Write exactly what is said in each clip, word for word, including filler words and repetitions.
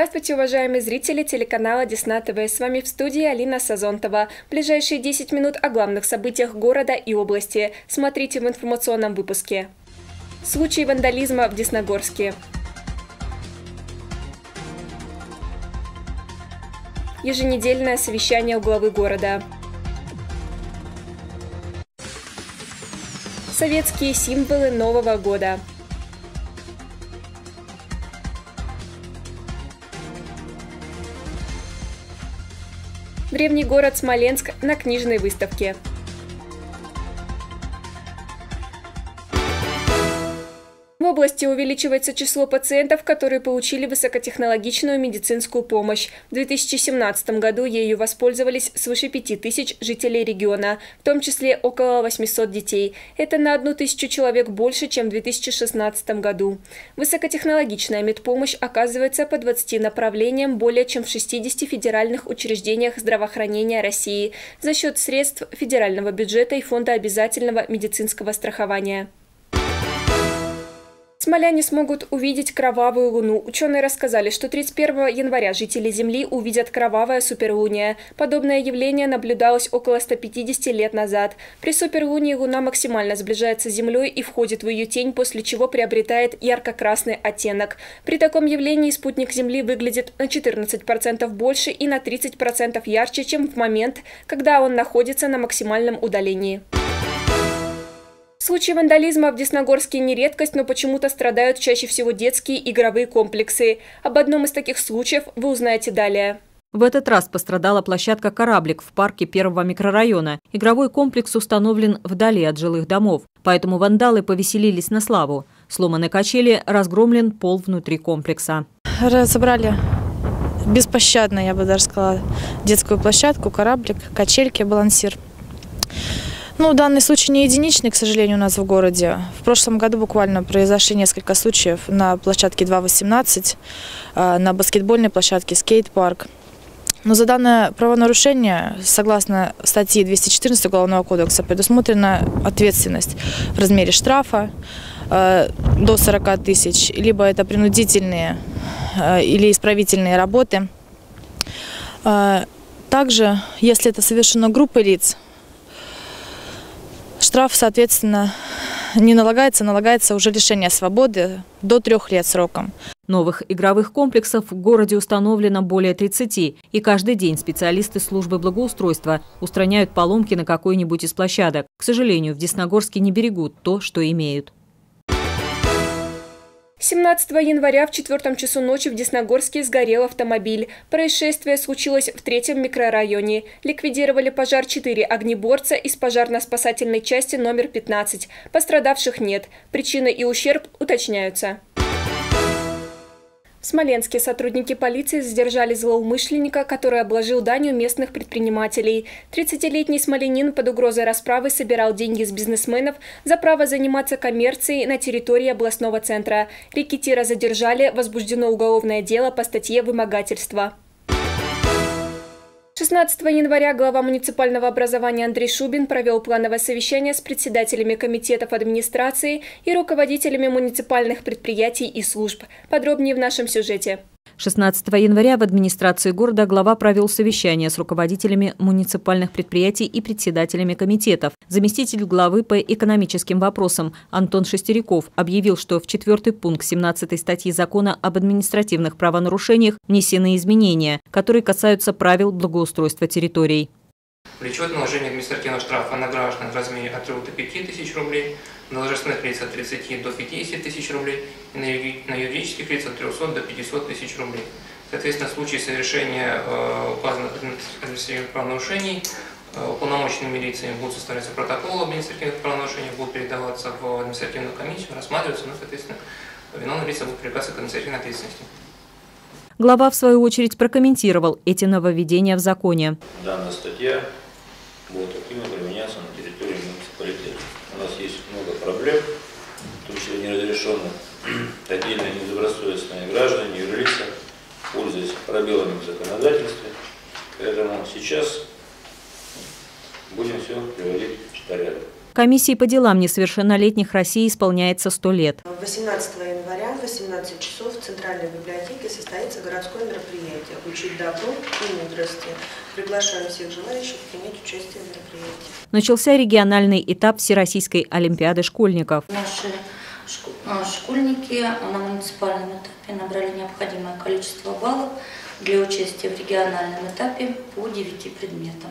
Здравствуйте, уважаемые зрители телеканала Десна ТВ. С вами в студии Алина Сазонтова. В ближайшие десять минут о главных событиях города и области. Смотрите в информационном выпуске. Случай вандализма в Десногорске. Еженедельное совещание у главы города. Советские символы Нового года. Древний город Смоленск на книжной выставке. В области увеличивается число пациентов, которые получили высокотехнологичную медицинскую помощь. В две тысячи семнадцатом году ею воспользовались свыше пяти тысяч жителей региона, в том числе около восьмисот детей. Это на одну тысячу человек больше, чем в две тысячи шестнадцатом году. Высокотехнологичная медпомощь оказывается по двадцати направлениям более чем в шестидесяти федеральных учреждениях здравоохранения России за счет средств федерального бюджета и Фонда обязательного медицинского страхования. Смоляне смогут увидеть кровавую луну. Ученые рассказали, что тридцать первого января жители Земли увидят кровавое суперлуние. Подобное явление наблюдалось около ста пятидесяти лет назад. При суперлунии Луна максимально сближается с Землей и входит в ее тень, после чего приобретает ярко-красный оттенок. При таком явлении спутник Земли выглядит на четырнадцать процентов больше и на тридцать процентов ярче, чем в момент, когда он находится на максимальном удалении. Случаи вандализма в Десногорске не редкость, но почему-то страдают чаще всего детские игровые комплексы. Об одном из таких случаев вы узнаете далее. В этот раз пострадала площадка «Кораблик» в парке первого микрорайона. Игровой комплекс установлен вдали от жилых домов, поэтому вандалы повеселились на славу. Сломаны качели, разгромлен пол внутри комплекса. Разобрали беспощадно, я бы даже сказала, детскую площадку, «Кораблик», качельки, балансир. Ну, данный случай не единичный, к сожалению, у нас в городе. В прошлом году буквально произошли несколько случаев на площадке два восемнадцать, на баскетбольной площадке скейт-парк. Но за данное правонарушение, согласно статье двести четырнадцать Уголовного кодекса, предусмотрена ответственность в размере штрафа до сорока тысяч, либо это принудительные или исправительные работы. Также, если это совершено группой лиц, штраф, соответственно, не налагается, налагается уже лишение свободы до трех лет сроком. Новых игровых комплексов в городе установлено более тридцати, и каждый день специалисты службы благоустройства устраняют поломки на какой-нибудь из площадок. К сожалению, в Десногорске не берегут то, что имеют. семнадцатого января в четвертом часу ночи в Десногорске сгорел автомобиль. Происшествие случилось в третьем микрорайоне. Ликвидировали пожар четыре огнеборца из пожарно-спасательной части номер пятнадцать. Пострадавших нет. Причины и ущерб уточняются. В Смоленске сотрудники полиции задержали злоумышленника, который обложил данью местных предпринимателей. тридцатилетний смоленин под угрозой расправы собирал деньги с бизнесменов за право заниматься коммерцией на территории областного центра. Рекетира задержали, возбуждено уголовное дело по статье «Вымогательство». шестнадцатого января глава муниципального образования Андрей Шубин провел плановое совещание с председателями комитетов администрации и руководителями муниципальных предприятий и служб. Подробнее в нашем сюжете. шестнадцатого января в администрации города глава провел совещание с руководителями муниципальных предприятий и председателями комитетов. Заместитель главы по экономическим вопросам Антон Шестеряков объявил, что в четвертый пункт семнадцатой статьи закона об административных правонарушениях внесены изменения, которые касаются правил благоустройства территорий. Влечет наложение административного штрафа на граждан в размере от трёх до пяти тысяч рублей, на должностных лиц от тридцати до пятидесяти тысяч рублей и на юридических лиц от трёхсот до пятисот тысяч рублей. Соответственно, в случае совершения э, указанных административных правонарушений э, уполномоченными лицами будут составляться протоколы административных правонарушений, будут передаваться в административную комиссию, рассматриваться, но, соответственно, виновные лица будут привлекаться к административной ответственности. Глава, в свою очередь, прокомментировал эти нововведения в законе. Данная статья будет активно применяться на территории муниципалитета. У нас есть много проблем, в том числе неразрешенных. Отдельные недобросовестные граждане, юрлица, пользуясь пробелами в законодательстве. Поэтому сейчас будем все приводить в порядок. Комиссии по делам несовершеннолетних России исполняется сто лет. восемнадцатого января в восемнадцать часов в Центральной библиотеке состоится городское мероприятие «Учить добру и мудрости». Приглашаю всех желающих принять участие в мероприятии. Начался региональный этап Всероссийской олимпиады школьников. Наши школьники на муниципальном этапе набрали необходимое количество баллов для участия в региональном этапе по девяти предметам.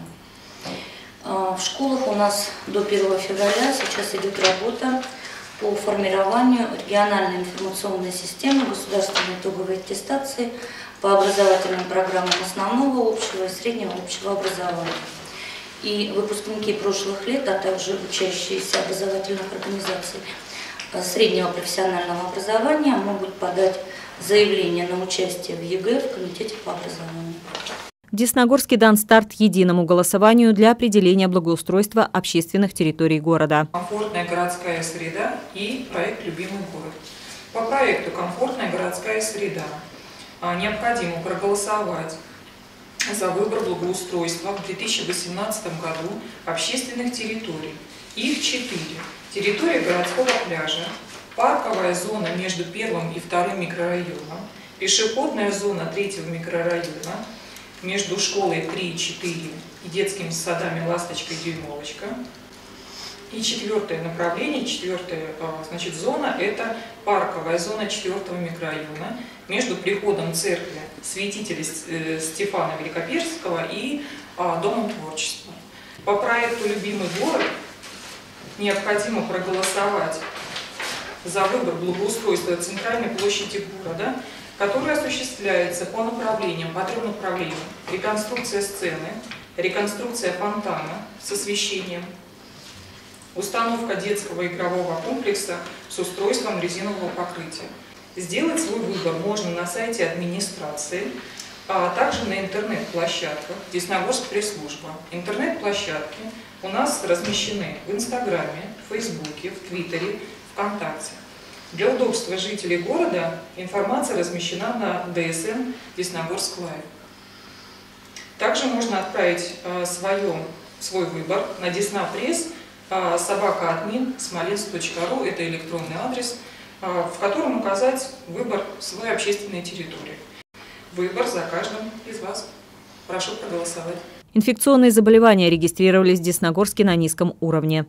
В школах у нас до первого февраля сейчас идет работа по формированию региональной информационной системы государственной итоговой аттестации по образовательным программам основного общего и среднего общего образования. И выпускники прошлых лет, а также учащиеся образовательных организаций среднего профессионального образования могут подать заявление на участие в ЕГЭ в Комитете по образованию. В Десногорске дан старт единому голосованию для определения благоустройства общественных территорий города. Комфортная городская среда и проект «Любимый город». По проекту «Комфортная городская среда» необходимо проголосовать за выбор благоустройства в две тысячи восемнадцатом году общественных территорий. Их четыре. Территория городского пляжа, парковая зона между первым и вторым микрорайоном, пешеходная зона третьего микрорайона, между школой три и четыре и детскими садами «Ласточка» и «Дюймовочка». И четвертое направление, четвертая значит, зона – это парковая зона четвертого микрорайона между приходом церкви святителя Стефана Великоперского и Домом творчества. По проекту «Любимый город» необходимо проголосовать за выбор благоустройства центральной площади города, который осуществляется по направлениям, по трем направлениям. Реконструкция сцены, реконструкция фонтана с освещением, установка детского игрового комплекса с устройством резинового покрытия. Сделать свой выбор можно на сайте администрации, а также на интернет-площадках Десногорск пресс-служба. Интернет-площадки у нас размещены в Инстаграме, в Фейсбуке, в Твиттере, ВКонтакте. Для удобства жителей города информация размещена на ДСН Десногорск Лайв. Также можно отправить э, свое, свой выбор на деснапресс э, собака админ смоленск точка ру, это электронный адрес, э, в котором указать выбор своей общественной территории. Выбор за каждым из вас. Прошу проголосовать. Инфекционные заболевания регистрировались в Десногорске на низком уровне.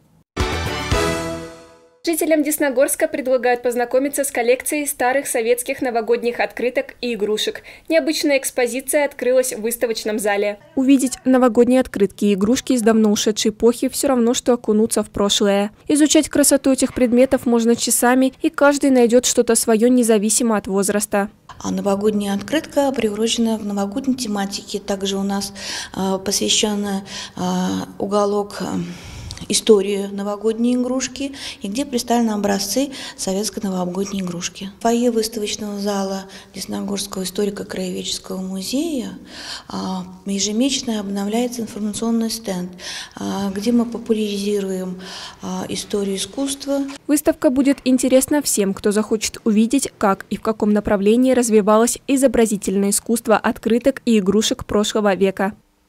Жителям Десногорска предлагают познакомиться с коллекцией старых советских новогодних открыток и игрушек. Необычная экспозиция открылась в выставочном зале. Увидеть новогодние открытки и игрушки из давно ушедшей эпохи все равно, что окунуться в прошлое. Изучать красоту этих предметов можно часами, и каждый найдет что-то свое независимо от возраста. А новогодняя открытка приурочена в новогодней тематике. Также у нас э, посвящен э, уголок э, истории новогодней игрушки, и где представлены образцы советской новогодней игрушки. В фойе выставочного зала Десногорского историко-краеведческого музея а, ежемесячно обновляется информационный стенд, а, где мы популяризируем а, историю искусства. Выставка будет интересна всем, кто захочет увидеть, как и в каком направлении развивалось изобразительное искусство открыток и игрушек прошлого века.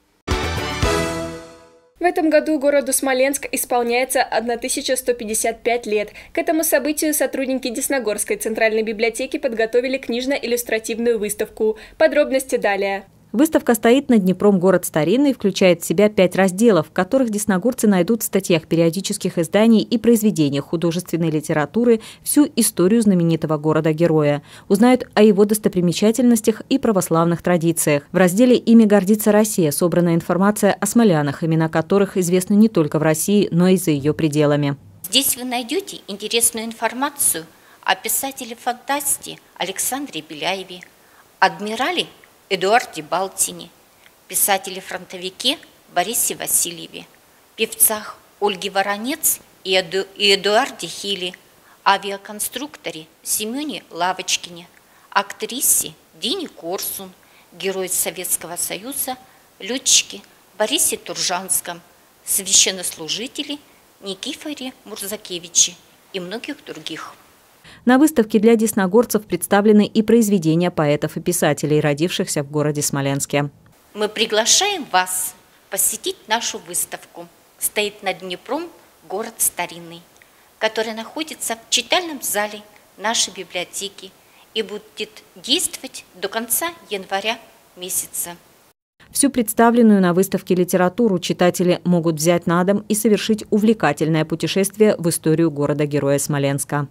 В этом году городу Смоленск исполняется тысяча сто пятьдесят пять лет. К этому событию сотрудники Десногорской центральной библиотеки подготовили книжно-иллюстративную выставку. Подробности далее. Выставка стоит на Днепром город старинный и включает в себя пять разделов, в которых десногорцы найдут в статьях периодических изданий и произведениях художественной литературы всю историю знаменитого города-героя. Узнают о его достопримечательностях и православных традициях. В разделе «Ими гордится Россия» собрана информация о смолянах, имена которых известны не только в России, но и за ее пределами. Здесь вы найдете интересную информацию о писателе-фантасте Александре Беляеве, адмирале Эдуарде Балтине, писателе-фронтовике Борисе Васильеве, певцах Ольге Воронец и Эдуарде Хиле, авиаконструкторе Семене Лавочкине, актрисе Дине Корсун, герой Советского Союза, летчике Борисе Туржанском, священнослужителе Никифоре Мурзакевиче и многих других. На выставке для десногорцев представлены и произведения поэтов и писателей, родившихся в городе Смоленске. Мы приглашаем вас посетить нашу выставку. Стоит над Днепром город старинный, который находится в читальном зале нашей библиотеки и будет действовать до конца января месяца. Всю представленную на выставке литературу читатели могут взять на дом и совершить увлекательное путешествие в историю города-героя Смоленска.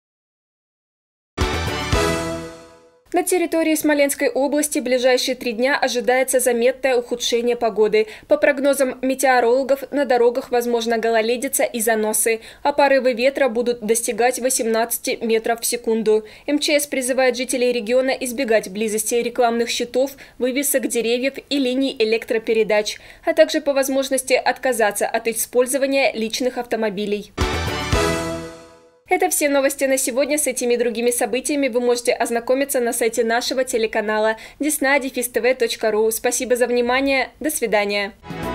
На территории Смоленской области в ближайшие три дня ожидается заметное ухудшение погоды. По прогнозам метеорологов, на дорогах возможна гололедица и заносы, а порывы ветра будут достигать восемнадцати метров в секунду. эм че эс призывает жителей региона избегать близости рекламных щитов, вывесок деревьев и линий электропередач, а также по возможности отказаться от использования личных автомобилей. Это все новости на сегодня. С этими и другими событиями вы можете ознакомиться на сайте нашего телеканала десна дефис тэ вэ точка ру. Спасибо за внимание. До свидания.